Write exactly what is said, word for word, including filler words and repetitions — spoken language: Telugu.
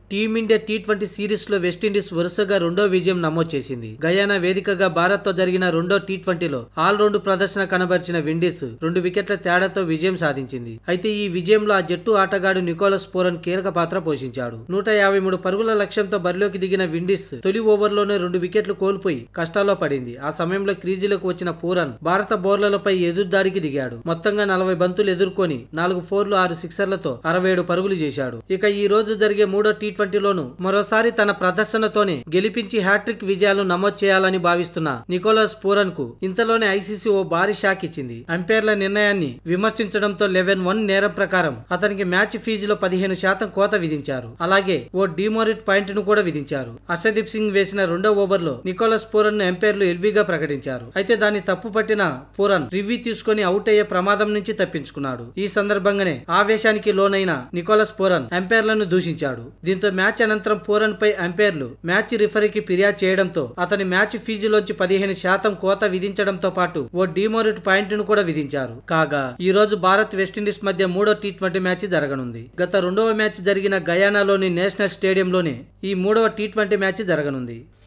టీమిండియా టీ ట్వంటీ సిరీస్ లో వెస్టిండీస్ వరుసగా రెండో విజయం నమోదు చేసింది. గయానా వేదికగా భారత్ తో జరిగిన రెండో టీ ట్వంటీలో ఆల్ రౌండ్ ప్రదర్శన కనబరిచిన విండీస్ రెండు వికెట్ల తేడాతో విజయం సాధించింది. అయితే ఈ విజయంలో ఆ జట్టు ఆటగాడు నికోలస్ పూరన్ కీలక పాత్ర పోషించాడు. నూట యాభై మూడు పరుగుల లక్ష్యంతో బరిలోకి దిగిన విండీస్ తొలి ఓవర్లోనే రెండు వికెట్లు కోల్పోయి కష్టాల్లో పడింది. ఆ సమయంలో క్రీజులకు వచ్చిన పూరన్ భారత బౌలర్లపై ఎదురుదాడికి దిగాడు. మొత్తంగా నలభై బంతులు ఎదుర్కొని నాలుగు ఫోర్లు ఆరు సిక్సర్లతో అరవై ఏడు పరుగులు చేశాడు. ఇక ఈ రోజు జరిగే మూడో టీ ట్వంటీలోను మరోసారి తన ప్రదర్శనతోనే గెలిపించి హ్యాట్రిక్ విజయాలు నమోదు చేయాలని భావిస్తున్న నికోలస్ పూరన్ కు ఇంతలోనే ఐసీసీ ఓ భారీ షాక్ ఇచ్చింది. అంపైర్ల నిర్ణయాన్ని విమర్శించడంతో లెవెన్ వన్ నేరం ప్రకారం అతనికి మ్యాచ్ ఫీజులో పదిహేను శాతం కోత విధించారు. అలాగే ఓ డిమోరిట్ పాయింట్ ను కూడా విధించారు. హర్షదీప్ సింగ్ వేసిన రెండో ఓవర్ లో నికోలస్ పూరన్ ను ఎంపైర్లు ఎల్బీగా ప్రకటించారు. అయితే దాన్ని తప్పు పట్టిన పూరన్ రివ్యూ తీసుకుని అవుట్ అయ్యే ప్రమాదం నుంచి తప్పించుకున్నాడు. ఈ సందర్భంగానే ఆవేశానికి లోనైన నికోలస్ పూరన్ ఎంపైర్లను దూషించాడు. దీంతో మ్యాచ్ అనంతరం పూరన్ పై అంపైర్లు మ్యాచ్ రిఫరీకి ఫిర్యాదు చేయడంతో అతని మ్యాచ్ ఫీజులోంచి పదిహేను శాతం కోత విధించడంతో పాటు ఓ డిమోరిట్ పాయింట్ ను కూడా విధించారు. కాగా ఈ రోజు భారత్ వెస్టిండీస్ మధ్య మూడో టీ ట్వంటీ మ్యాచ్ జరగనుంది. గత రెండవ మ్యాచ్ జరిగిన గయానాలోని నేషనల్ స్టేడియంలోనే ఈ మూడవ టీ ట్వంటీ మ్యాచ్ జరగనుంది.